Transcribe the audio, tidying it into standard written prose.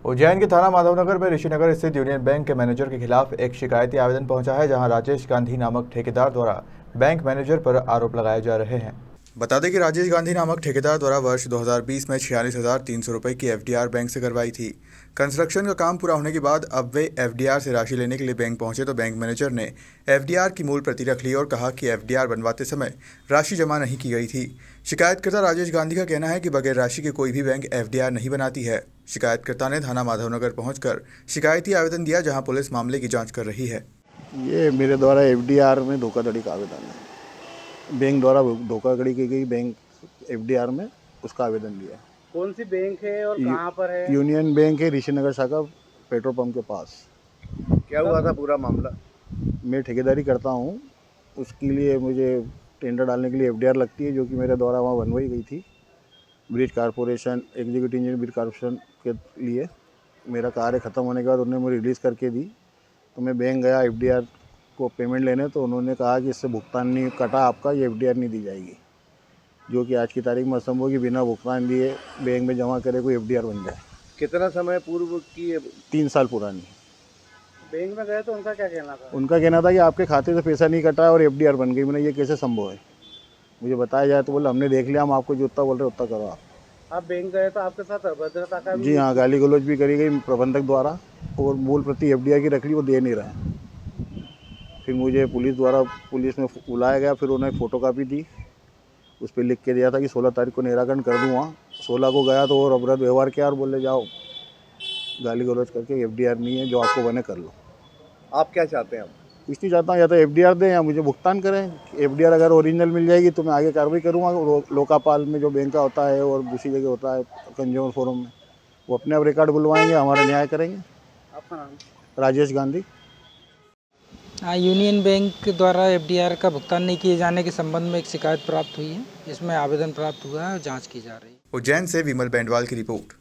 उज्जैन के थाना माधवनगर में ऋषिनगर स्थित यूनियन बैंक के मैनेजर के खिलाफ एक शिकायती आवेदन पहुंचा है, जहां राजेश गांधी नामक ठेकेदार द्वारा बैंक मैनेजर पर आरोप लगाए जा रहे हैं। बता दें कि राजेश गांधी नामक ठेकेदार द्वारा वर्ष 2020 में 46,300 रुपये की एफडीआर बैंक से करवाई थी। कंस्ट्रक्शन का काम पूरा होने के बाद अब वे एफडीआर से राशि लेने के लिए बैंक पहुंचे तो बैंक मैनेजर ने एफडीआर की मूल प्रति रख ली और कहा कि एफडीआर बनवाते समय राशि जमा नहीं की गई थी। शिकायतकर्ता राजेश गांधी का कहना है कि बगैर राशि के कोई भी बैंक एफडीआर नहीं बनाती है। शिकायतकर्ता ने थाना माधवनगर पहुंचकर शिकायती आवेदन दिया, जहां पुलिस मामले की जांच कर रही है। ये मेरे द्वारा एफडीआर में धोखाधड़ी का आवेदन है। बैंक द्वारा धोखाधड़ी की गई बैंक एफडीआर में उसका आवेदन दिया। कौन सी बैंक है और कहाँ पर है? यूनियन बैंक है, ऋषिनगर शाखा, पेट्रोल पंप के पास। क्या हुआ था पूरा मामला? मैं ठेकेदारी करता हूँ, उसके लिए मुझे टेंडर डालने के लिए एफडीआर लगती है, जो कि मेरे द्वारा वहाँ बनवाई गई थी। Bridge corporation, executive engineer bridge corporation के लिए मेरा कार्य ख़त्म होने के बाद उन्होंने मुझे रिलीज़ करके दी। तो मैं बैंक गया एफडीआर को पेमेंट लेने, तो उन्होंने कहा कि इससे भुगतान नहीं कटा आपका, ये एफडीआर नहीं दी जाएगी, जो कि आज की तारीख में असंभव कि बिना भुगतान दिए बैंक में जमा करे कोई एफडीआर बन जाए। कितना समय पूर्व की? 3 साल पुरानी। बैंक में गए तो उनका क्या कहना था? उनका कहना था कि आपके खाते से पैसा नहीं कटा और एफडीआर बन गई। मैंने ये कैसे संभव है, मुझे बताया जाए। तो बोले हमने देख लिया, हम आपको जो उतना बोल रहे उतना करो आप बैंक गए तो आपके साथ अभद्रता का? जी हाँ, गाली गलौज भी करी गई प्रबंधक द्वारा, और मूल प्रति एफडीआर की रख ली, वो दे नहीं रहे। फिर मुझे पुलिस में बुलाया गया, फिर उन्होंने फ़ोटोकॉपी दी, उस पर लिख के दिया था कि 16 तारीख को निराकरण कर दूँगा। 16 को गया तो और अभद्र व्यवहार किया और बोले जाओ गाली गलौज करके एफडीआर नहीं है, जो आपको बने कर लो। आप क्या चाहते हैं? कुछ नहीं चाहता हूँ, या तो एफडीआर दें या मुझे भुगतान करें। एफडीआर अगर ओरिजिनल मिल जाएगी तो मैं आगे कार्रवाई करूँगा। लोकापाल में जो बैंक का होता है और दूसरी जगह होता है कंज्यूमर फोरम में, वो अपने आप रिकॉर्ड बुलवाएंगे, हमारा न्याय करेंगे। आपका नाम? राजेश गांधी। यूनियन बैंक द्वारा एफडीआर का भुगतान नहीं किए जाने के संबंध में एक शिकायत प्राप्त हुई है। इसमें आवेदन प्राप्त हुआ है और जांच की जा रही है। उज्जैन से विमल बैंडवाल की रिपोर्ट।